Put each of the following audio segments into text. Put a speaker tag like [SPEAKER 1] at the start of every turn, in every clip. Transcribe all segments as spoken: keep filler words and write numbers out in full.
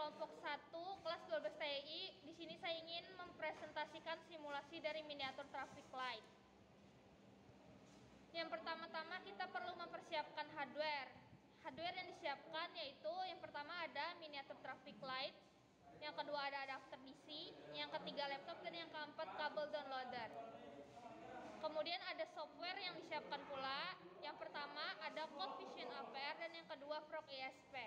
[SPEAKER 1] kelompok satu kelas dua belas T I. Di sini saya ingin mempresentasikan simulasi dari miniatur traffic light. Yang pertama-tama kita perlu mempersiapkan hardware. Hardware yang disiapkan yaitu yang pertama ada miniatur traffic light, yang kedua ada adapter D C, yang ketiga laptop, dan yang keempat kabel downloader. Kemudian ada software yang disiapkan pula. Yang pertama ada Code Vision A P R dan yang kedua Frog E S P.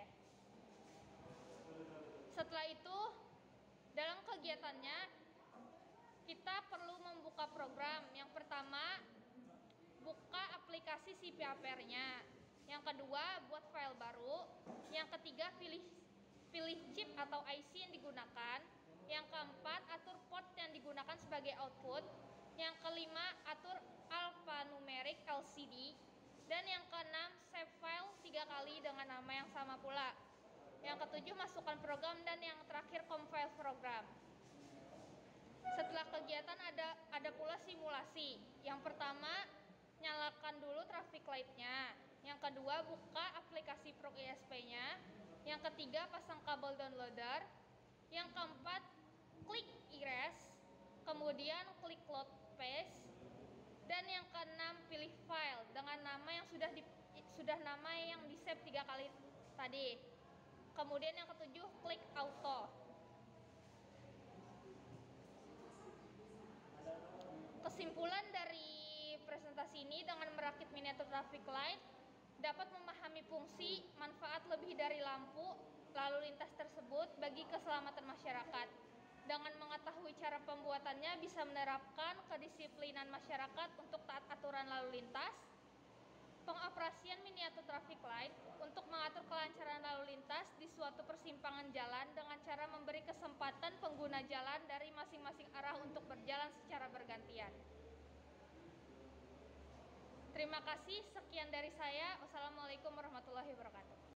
[SPEAKER 1] Setelah itu dalam kegiatannya kita perlu membuka program. Yang pertama buka aplikasi si P A P R-nya. Yang kedua buat file baru. Yang ketiga pilih pilih chip atau I C yang digunakan. Yang keempat atur port yang digunakan sebagai output. Yang kelima atur alphanumeric L C D. Dan yang keenam save file tiga kali dengan nama yang sama pula. Yang ketujuh masukkan program, dan yang terakhir compile program. Setelah kegiatan ada ada pula simulasi. Yang pertama nyalakan dulu traffic light-nya. Yang kedua buka aplikasi Frog E S P-nya. Yang ketiga pasang kabel downloader. Yang keempat klik erase. Kemudian klik load paste. Dan yang keenam pilih file dengan nama yang sudah di, sudah nama yang di save tiga kali tadi. Kemudian yang ketujuh klik auto. Kesimpulan dari presentasi ini, dengan merakit miniatur traffic light dapat memahami fungsi manfaat lebih dari lampu lalu lintas tersebut bagi keselamatan masyarakat. Dengan mengetahui cara pembuatannya bisa menerapkan kedisiplinan masyarakat untuk taat aturan lalu lintas. Pengoperasian miniatur traffic light untuk mengatur kelancaran lalu lintas di suatu persimpangan jalan dengan cara memberi kesempatan pengguna jalan dari masing-masing arah untuk berjalan secara bergantian. Terima kasih, sekian dari saya. Wassalamualaikum warahmatullahi wabarakatuh.